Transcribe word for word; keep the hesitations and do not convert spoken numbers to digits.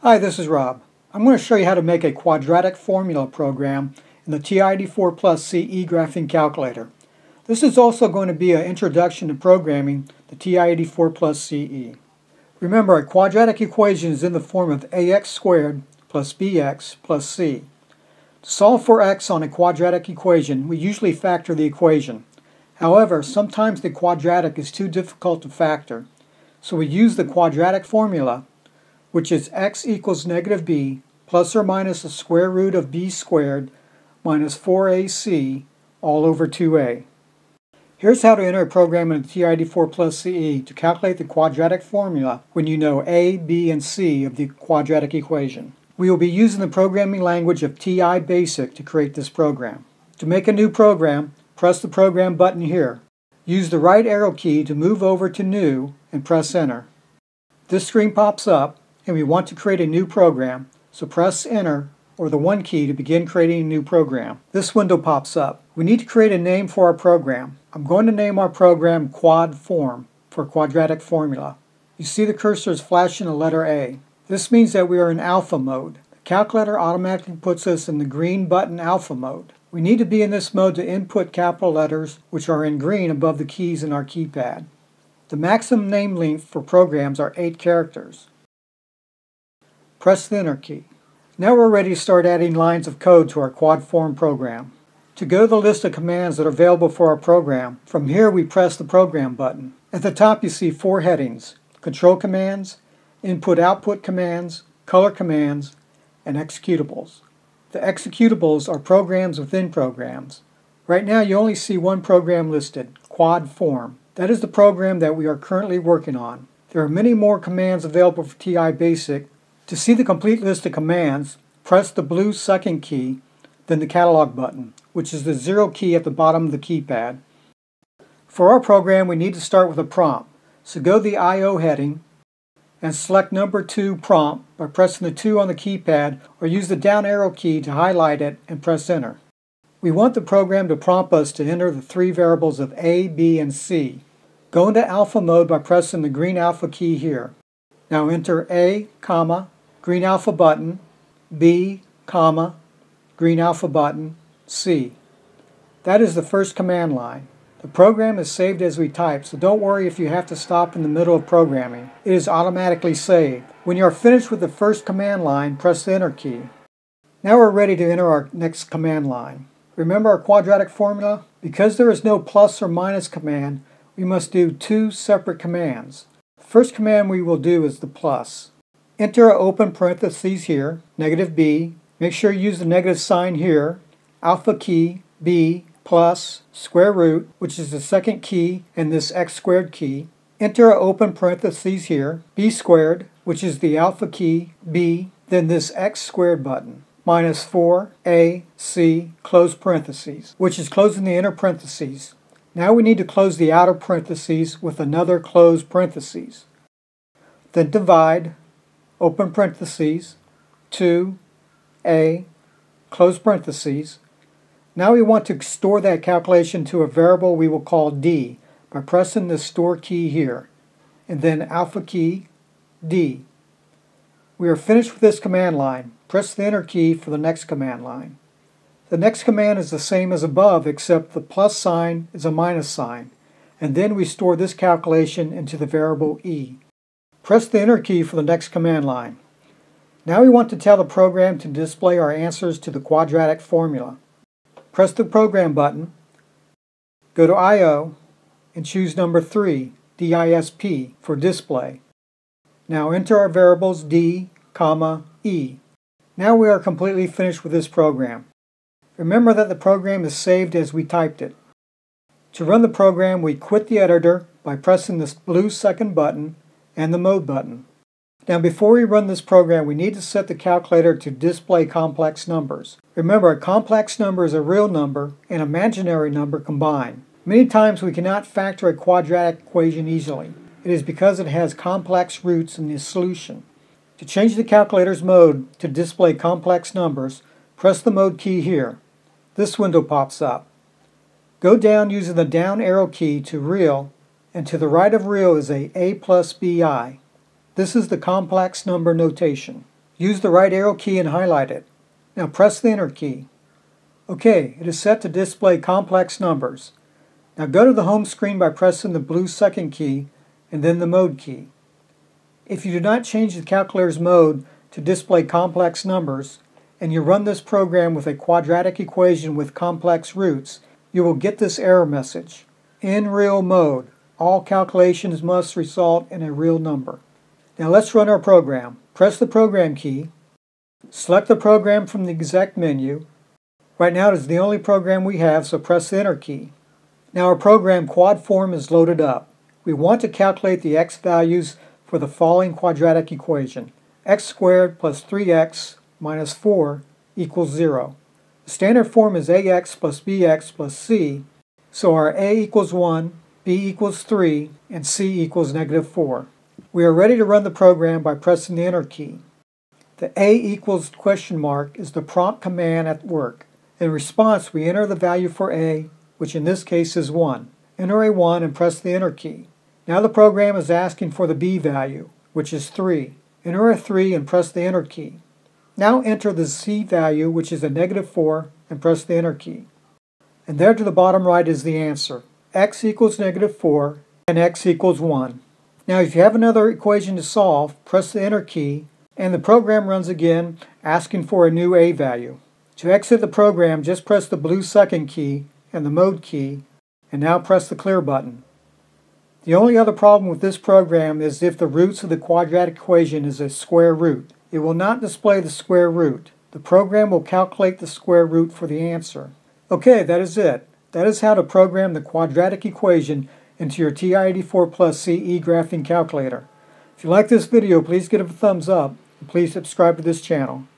Hi, this is Rob. I'm going to show you how to make a quadratic formula program in the T I eighty-four plus C E graphing calculator. This is also going to be an introduction to programming the T I eighty-four plus C E. Remember, a quadratic equation is in the form of ax squared plus bx plus c. To solve for x on a quadratic equation, we usually factor the equation. However, sometimes the quadratic is too difficult to factor, so we use the quadratic formula, which is x equals negative b plus or minus the square root of b squared minus four a c all over two a. Here's how to enter a program in the T I eighty-four plus C E to calculate the quadratic formula when you know a, b, and c of the quadratic equation. We will be using the programming language of T I Basic to create this program. To make a new program, press the Program button here. Use the right arrow key to move over to New and press Enter. This screen pops up, and we want to create a new program, so press Enter or the one key to begin creating a new program. This window pops up. We need to create a name for our program. I'm going to name our program Quad Form for quadratic formula. You see the cursor is flashing a letter A. This means that we are in alpha mode. The calculator automatically puts us in the green button alpha mode. We need to be in this mode to input capital letters, which are in green above the keys in our keypad. The maximum name length for programs are eight characters. Press the Enter key. Now we're ready to start adding lines of code to our quad form program. To go to the list of commands that are available for our program, from here we press the Program button. At the top you see four headings: Control Commands, Input-Output Commands, Color Commands, and Executables. The executables are programs within programs. Right now you only see one program listed, Quad Form. That is the program that we are currently working on. There are many more commands available for T I Basic. To see the complete list of commands, press the blue second key, then the Catalog button, which is the zero key at the bottom of the keypad. For our program, we need to start with a prompt. So go to the I O heading and select number two prompt by pressing the two on the keypad, or use the down arrow key to highlight it and press Enter. We want the program to prompt us to enter the three variables of A, B, and C. Go into alpha mode by pressing the green alpha key here. Now enter A, comma, green alpha button, B, comma, green alpha button, C. That is the first command line. The program is saved as we type, so don't worry if you have to stop in the middle of programming. It is automatically saved. When you are finished with the first command line, press the Enter key. Now we're ready to enter our next command line. Remember our quadratic formula? Because there is no plus or minus command, we must do two separate commands. The first command we will do is the plus. Enter an open parentheses here, negative b. Make sure you use the negative sign here, alpha key, b, plus, square root, which is the second key in this x squared key. Enter an open parentheses here, b squared, which is the alpha key, b, then this x squared button, minus four a c, close parentheses, which is closing the inner parentheses. Now we need to close the outer parentheses with another closed parentheses. Then divide, open parentheses, two a, close parentheses. Now we want to store that calculation to a variable we will call d by pressing the store key here, and then alpha key, d. We are finished with this command line. Press the Enter key for the next command line. The next command is the same as above, except the plus sign is a minus sign, and then we store this calculation into the variable e. Press the Enter key for the next command line. Now we want to tell the program to display our answers to the quadratic formula. Press the Program button, go to I O, and choose number three, disp, for display. Now enter our variables d, comma, e. Now we are completely finished with this program. Remember that the program is saved as we typed it. To run the program, we quit the editor by pressing this blue second button and the Mode button. Now before we run this program, we need to set the calculator to display complex numbers. Remember, a complex number is a real number and imaginary number combined. Many times we cannot factor a quadratic equation easily. It is because it has complex roots in the solution. To change the calculator's mode to display complex numbers, press the Mode key here. This window pops up. Go down using the down arrow key to Real, and to the right of real is a A plus B I. This is the complex number notation. Use the right arrow key and highlight it. Now press the Enter key. OK, it is set to display complex numbers. Now go to the home screen by pressing the blue second key and then the mode key. If you do not change the calculator's mode to display complex numbers, and you run this program with a quadratic equation with complex roots, you will get this error message. In real mode, all calculations must result in a real number. Now let's run our program. Press the program key, select the program from the exec menu. Right now it is the only program we have, so press the Enter key. Now our program quad form is loaded up. We want to calculate the x values for the following quadratic equation. X squared plus three x minus four equals zero. The standard form is ax plus bx plus c, so our a equals one, b equals three, and c equals negative four. We are ready to run the program by pressing the Enter key. The a equals question mark is the prompt command at work. In response, we enter the value for a, which in this case is one. Enter a one and press the Enter key. Now the program is asking for the b value, which is three. Enter a three and press the Enter key. Now enter the c value, which is a negative four, and press the Enter key. And there to the bottom right is the answer. X equals negative four and x equals one. Now if you have another equation to solve, press the Enter key and the program runs again, asking for a new a value. To exit the program, just press the blue second key and the mode key, and now press the clear button. The only other problem with this program is if the roots of the quadratic equation is a square root. It will not display the square root. The program will calculate the square root for the answer. Okay, that is it. That is how to program the quadratic equation into your T I eighty-four plus C E graphing calculator. If you like this video, please give it a thumbs up and please subscribe to this channel.